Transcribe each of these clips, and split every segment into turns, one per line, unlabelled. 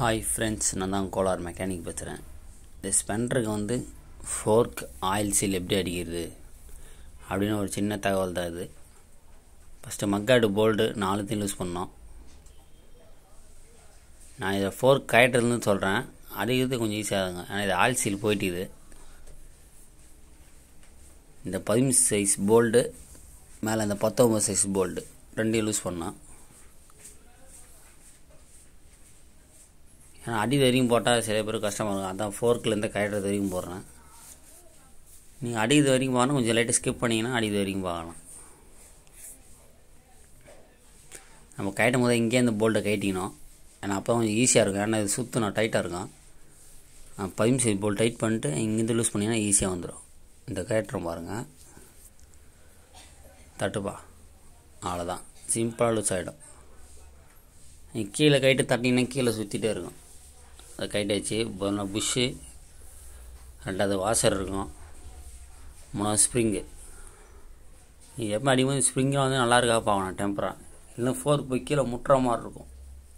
Hi friends, நான் தான் Kolar mechanic பேசுகிறேன். இந்த ஸ்பெண்டருக்கு வந்து ஃபோர்க் ஆயில் சீல் எப்படி அடிக்கிறது அப்படின்னு ஒரு சின்ன தகவல் தான் இது. ஃபஸ்ட்டு மக்காடு போல்டு 4 யூஸ் பண்ணோம். நான் இதை ஃபோர்க் கயட்டுறதுன்னு சொல்கிறேன், அடிக்கிறது கொஞ்சம் ஈஸியாக இருக்குங்க. ஏன்னா இது ஆயில் சீல் போயிட்டுது. இந்த 15 சைஸ் போல்டு மேலே இந்த 19 சைஸ் போல்டு 2 யூஸ் பண்ணோம். ஏன்னா அடி வரைக்கும் போட்டால் சில பேர் கஷ்டமாக இருக்கும், அதான் ஃபோர்க்லேருந்து கயட்டுறது வரைக்கும் போடுறேன். நீங்கள் அடிக்கிறது வரைக்கும் பார்க்கணும், கொஞ்சம் லைட்டாக ஸ்கிப் பண்ணிங்கன்னா அடிக்கிறது வரைக்கும் பார்க்கலாம். நம்ம கயட்டும் போது இங்கேயே இந்த போல்ட்டை கட்டிக்கணும், ஏன்னா அப்போ கொஞ்சம் ஈஸியாக இருக்கும். ஏன்னா இது சுற்றணும், டைட்டாக இருக்கும். 15 சைஸ் போல்ட் டைட் பண்ணிட்டு இங்கேருந்து லூஸ் பண்ணிங்கன்னா ஈஸியாக வந்துடும். இந்த கயட்டுறோம் பாருங்கள், தட்டுப்பா, அவ்வளோதான், சிம்பிளாக லூஸ் ஆகிடும். நீங்கள் கீழே கைட்டு தட்டிங்கன்னா கீழே சுற்றிட்டே இருக்கும். அதை கைட்டாச்சு. புஷ்ஷு, 2வது வாஷர் இருக்கும், 3வது ஸ்ப்ரிங்கு. நீங்கள் எப்போ அடிக்கும்போது ஸ்ப்ரிங்காக வந்து நல்லா இருக்கா பார்க்கணும், டெம்பராக, இல்லை ஃபோர்க் போய் கீழே முட்டுற மாதிரி இருக்கும்.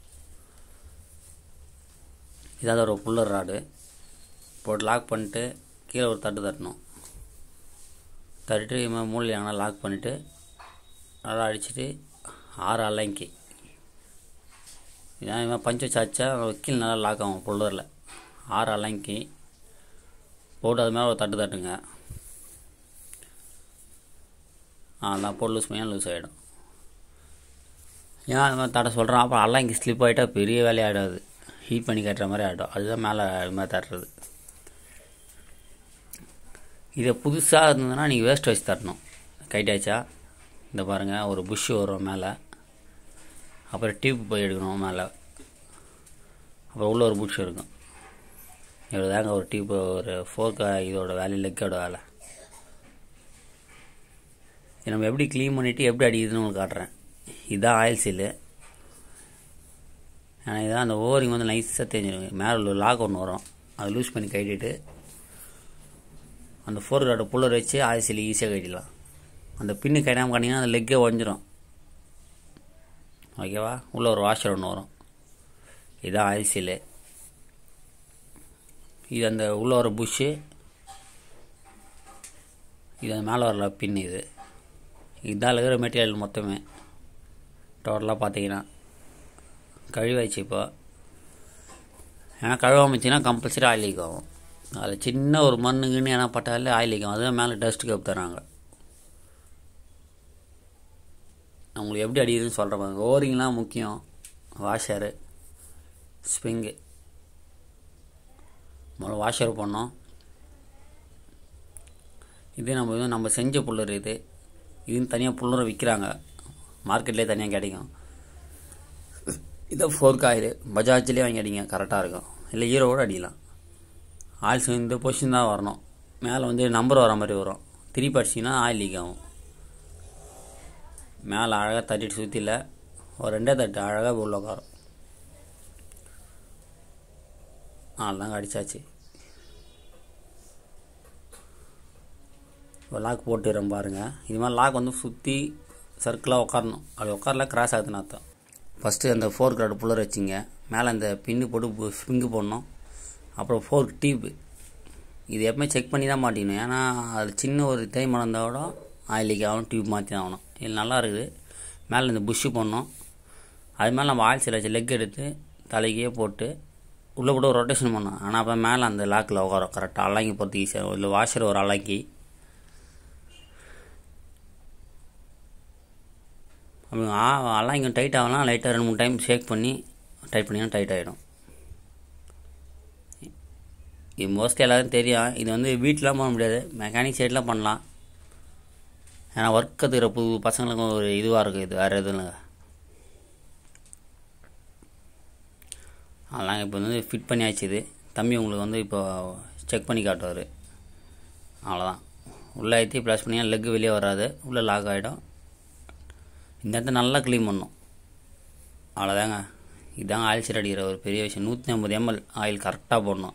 இதாவது ஒரு புல்லர் ராடு போட்டு லாக் பண்ணிட்டு கீழே ஒரு தட்டு தட்டணும். தட்டிட்டு இது மூலையில் எங்கன்னா லாக் பண்ணிவிட்டு நல்லா அடிச்சுட்டு 6 அலைங்கி இதான் இவன் பஞ்சு வச்சாச்சா கீழே நல்லா லாக் ஆகும். புல்லரில் 6 அலைங்கி போட்டு அது மேலே ஒரு தட்டு தட்டுங்க. அதான் போட்டு லூஸ் பண்ணியா லூஸ் ஆகிடும். ஏன் அது மாதிரி தட்ட சொல்கிறான், அப்புறம் அலைங்கி ஸ்லிப் ஆகிட்டா பெரிய வேலையாகிடாது, ஹீட் பண்ணி கட்டுற மாதிரி ஆகிடும். அதுதான் மேலே அது மாதிரி தட்டுறது. இதை புதுசாக இருந்ததுன்னா நீங்கள் வேஸ்ட் வச்சு தட்டணும். கைட்டாச்சா இந்த பாருங்கள், ஒரு புஷ்ஷு வரும் மேலே, அப்புறம் டியூப் போய் எடுக்கணும் மேலே, அப்புறம் உள்ளே ஒரு புஷ் இருக்கும். இவ்வளோ தாங்க ஒரு டியூப், ஒரு ஃபோர்க்கு இதோட வேலை, லெக்கோட வேலை. இது நம்ம எப்படி க்ளீன் பண்ணிவிட்டு எப்படி அடிக்குதுன்னு உங்களுக்கு காட்டுறேன். இதுதான் ஆயில் சீலு. ஏன்னா இதான் அந்த ஓவரிங் வந்து நைஸாக தெரிஞ்சிடும். மேலே ஒரு லாக் ஒன்று வரும், அதை லூஸ் பண்ணி கட்டிட்டு அந்த ஃபோர்க்கோட புல்லர் வச்சு ஆயில் சீல் ஈஸியாக கட்டிடலாம். அந்த பின்னு கட்டாமல் கட்டிங்கன்னா அந்த லெக்கே உடஞ்சிரும். ஓகேவா? உள்ளே ஒரு வாஷர் ஒன்று வரும், இதுதான் ஆயில் சீலு. இது அந்த உள்ளே வர புஷ்ஷு, இது அந்த மேலே வரல பின். இதுதான் இருக்கிற மெட்டீரியல் மொத்தமே டோட்டலாக பார்த்தீங்கன்னா. கழுவாச்சு இப்போ. ஏன்னா கழுவாமிச்சின்னா கம்பல்சரி ஆயில் லீக் ஆகும். அதில் சின்ன ஒரு மண்ணுக்குன்னு ஏன்னா பட்டாலே ஆயில் லீக் ஆகும். அதுதான் மேலே டஸ்ட்டு கப் தராங்க. உங்களுக்கு எப்படி அடிக்குதுன்னு சொல்கிறேன். ஓரிங்லாம் முக்கியம். வாஷரு, ஸ்ப்ரிங்கு, முதல்ல வாஷர் பண்ணோம். இது நம்ம செஞ்ச புல்லர். இதுன்னு தனியாக புல்லரை விற்கிறாங்க, மார்க்கெட்லேயே தனியாக கிடைக்கும். இதை ஃபோர்க் ஆயில் பஜாஜ்லேயே வாங்கி அடிங்க, கரெக்டாக இருக்கும். இல்லை ஹீரோவோட அடிக்கலாம். ஆயில் இந்த பொசிஷன் தான் வரணும். மேலே வந்து நம்பர் வர மாதிரி வரும். திருப்பி அடிச்சிங்கன்னா ஆயில் லீக் ஆகும். மேலே அழகாக தட்டிட்டு சுற்றில ஒரு 2 தட்டு அழகாக உள்ள உட்காரும். அதெல்லாம் அடித்தாச்சு. இப்போ லாக் போட்டுறேன் பாருங்கள். இது மாதிரி லாக் வந்து சுற்றி சர்க்கிளாக உட்காரணும். அப்படி உட்காரல கிராஸ் ஆகுதுன்னு அர்த்தம். ஃபஸ்ட்டு அந்த ஃபோர்க் ராடு புல்லர் வச்சிங்க, மேலே அந்த பின்னு போட்டு ஸ்ப்ரிங்கு போடணும். அப்புறம் ஃபோர்க் டியூப்பு, இது எப்பவுமே செக் பண்ணி தான் மாட்டிக்கணும். ஏன்னா அது சின்ன ஒரு தேய்மானம் இருந்தால் கூட ஆயில் லீக் ஆகணும், டியூப் மாற்றி தான் ஆகணும். இது நல்லா இருக்குது. மேலே இந்த புஷ்ஷு போடணும். அது மேலே நம்ம ஆயில் சீல் வச்சு லெக் எடுத்து தலைக்கே போட்டு உள்ளே கூட ஒரு ரொட்டேஷன் பண்ணணும். ஆனால் அப்போ மேலே அந்த லாக்கில் உட்காரும் கரெக்டாக. அலாங்கி போகிறது ஈஸியாக. இல்லை வாஷர் ஒரு அலாங்கி, அப்படி அலாங்கி டைட் ஆகலாம். லைட்டாக 2-3 டைம் ஷேக் பண்ணி டைட் பண்ணிங்கன்னா டைட் ஆகிடும். இது மோஸ்ட்லி எல்லாருக்கும் தெரியும். இது வந்து வீட்டிலாம் பண்ண முடியாது, மெக்கானிக் சைட்லாம் பண்ணலாம். ஏன்னா ஒர்க் கற்றுக்கிற புது பசங்களுக்கும் ஒரு இதுவாக இருக்குது. இது வேறு எதுவும் இல்லைங்க. அதெல்லாம் இப்போ வந்து ஃபிட் பண்ணியாச்சு. இது தம்பி உங்களுக்கு வந்து இப்போ செக் பண்ணி காட்டுவார். அவ்வளோதான். உள்ளே ஏற்றி ப்ளஸ் பண்ணியா லெக்கு வெளியே வராது, உள்ளே லாக் ஆகிடும். இந்த இடத்த நல்லா க்ளீன் பண்ணணும். அவ்வளோதாங்க. இதுதாங்க ஆயில் சீல் அடிக்கிற ஒரு பெரிய விஷயம். 150 ml ஆயில் கரெக்டாக போடணும்.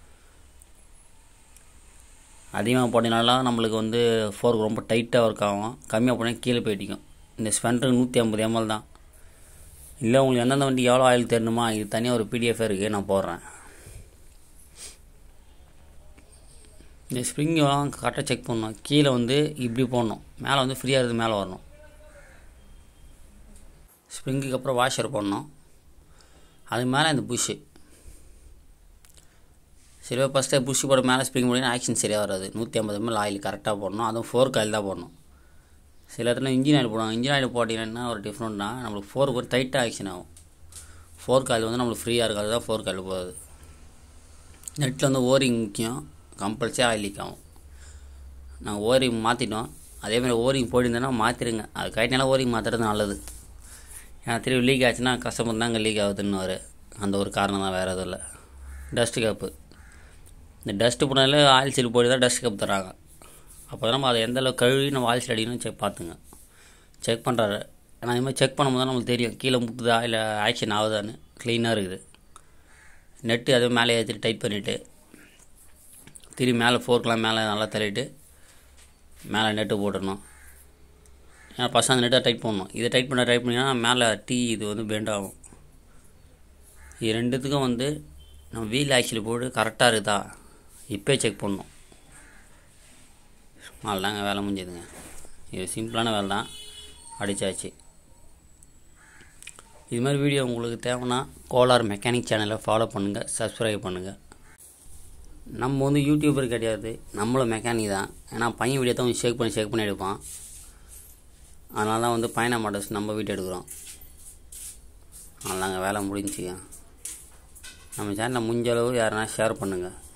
அதிகமாக போட்டினாலும் நம்மளுக்கு வந்து ஃபோர்க் ரொம்ப டைட்டாக ஒர்க் ஆகும். கம்மியாக போனால் கீழே போயிட்டிக்கும். இந்த ஸ்பெண்டருக்கு 150 ml தான். இல்லை உங்களுக்கு எந்தெந்த வண்டி எவ்வளோ ஆயில் தெரியணுமா, இது தனியாக ஒரு பிடிஎஃப் இருக்குது, நான் போடுறேன். இந்த ஸ்ப்ரிங்கெலாம் கரெக்டாக செக் பண்ணணும். கீழே வந்து இப்படி போடணும், மேலே வந்து ஃப்ரீயாக இருக்குது மேலே வரணும். ஸ்ப்ரிங்குக்கு அப்புறம் வாஷர் போடணும். அது மேலே இந்த புஷ்ஷு சரி, ஃபஸ்ட்டு புஷ்ஷு போட மேலே ஸ்ப்ரிங் போட்டிங்கன்னா ஆக்ஷன் சரியாக வராது. 150 ml ஆயில் கரெக்டாக போடணும். அதுவும் 4 ஆயில் தான் போடணும். சில இடத்துல இன்ஜின் ஆயில் போடுவாங்க. இன்ஜின் ஆயில் போட்டிங்கன்னா ஒரு டிஃப்ரெண்ட்னா நம்மளுக்கு 4 ஒரு டைட்டாக ஆக்ஷன் ஆகும். 4 ஆயில் வந்து நம்மளுக்கு ஃப்ரீயாக இருக்காது தான் 4 ஆயில் போகுது. நெட்டில் வந்து ஓரிங் முக்கியம், கம்பல்சரி ஆயில் லீக் ஆகும். நாங்கள் ஓரிங் மாற்றிட்டோம். அதேமாதிரி ஓரிங் போயிருந்தேன்னா மாற்றிடுங்க. அது கைட்டினால ஓரிங் மாற்றுறது நல்லது. ஏன்னா திரும்பி லீக் ஆச்சுன்னா கஸ்டமர் தாங்க லீக் ஆகுதுன்னு அந்த ஒரு காரணம் தான், வேறு எதுவும் இல்லை. டஸ்ட்டு கப்பு, இந்த டஸ்ட்டு போனாலே ஆயில் சீல் போய் தான் டஸ்ட் கப் தராங்க. அப்போ தான் நம்ம அதை எந்தளவுக்கு கழுவி நம்ம ஆயில் சீல் அடிக்கணும் பார்த்துங்க. செக் பண்ணுறாரு. ஏன்னா அது மாதிரி செக் பண்ணும்போது தான் நம்மளுக்கு தெரியும் கீழே முட்டுதா இல்லை ஆக்ஷன் ஆகுதான்னு. க்ளீனாக இருக்குது. நெட்டு அதை மேலே ஏற்றிட்டு டைட் பண்ணிவிட்டு திரும்பி மேலே ஃபோர்க்கெலாம் மேலே நல்லா தள்ளிட்டு மேலே நெட்டு போட்டுடணும். ஏன்னா ஃபஸ்ட் அந்த நெட்டை டைட் பண்ணணும். இதை டைட் பண்ணிங்கன்னா மேலே இது வந்து பெண்ட் ஆகும். இது ரெண்டுத்துக்கும் வந்து நம்ம வீல் ஆக்சில் போட்டு கரெக்டாக இருக்குதா இப்போ செக் பண்ணணும். அவ்வளோதாங்க, வேலை முடிஞ்சதுங்க. இது சிம்பிளான வேலை தான், அடித்தாச்சு. இது மாதிரி வீடியோ உங்களுக்கு தேவைன்னா கோலார் மெக்கானிக் சேனலை ஃபாலோ பண்ணுங்கள், சப்ஸ்கிரைப் பண்ணுங்கள். நம்ம வந்து யூடியூபர் கிடையாது, நம்மளும் மெக்கானிக் தான். ஏன்னா பையன் வீடியோ தான் ஷேக் பண்ணி எடுப்பான். அதனால தான் வந்து பையனை மாடல்ஸ் நம்ம வீடியோ எடுக்கிறோம். அதனாலங்க வேலை முடிஞ்சுங்க. நம்ம சேனலை முடிஞ்ச அளவு யாருன்னா ஷேர் பண்ணுங்கள்.